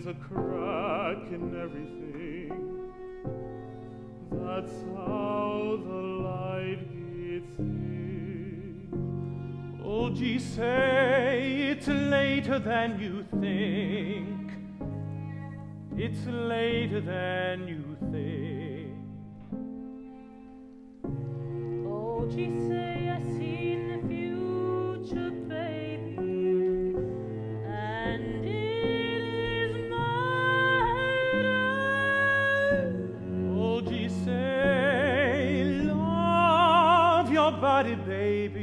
a crack in everything. That's how the light gets in. Oh, gee, say it's later than you think. It's later than you think. Oh, gee, say I seen the future, baby, and it is night. Oh, gee, say love your body, baby.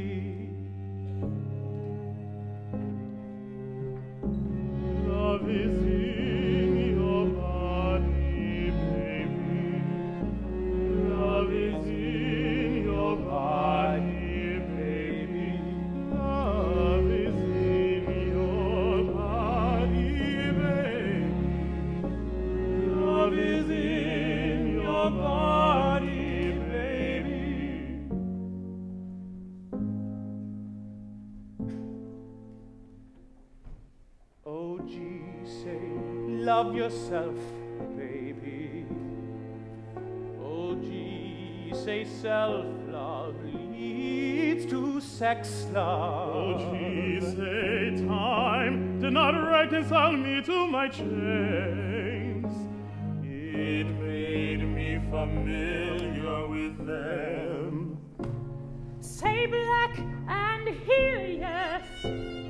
Love is in your body, baby. Love is in your body, baby. Love is in your body, baby. Love is in your body, baby. Oh, gee, say, love yourself, baby. Oh, gee, say, self-love leads to sex love. Oh, gee, say, time did not reconcile me to my chains. It made me familiar with them. Say black and here, yes.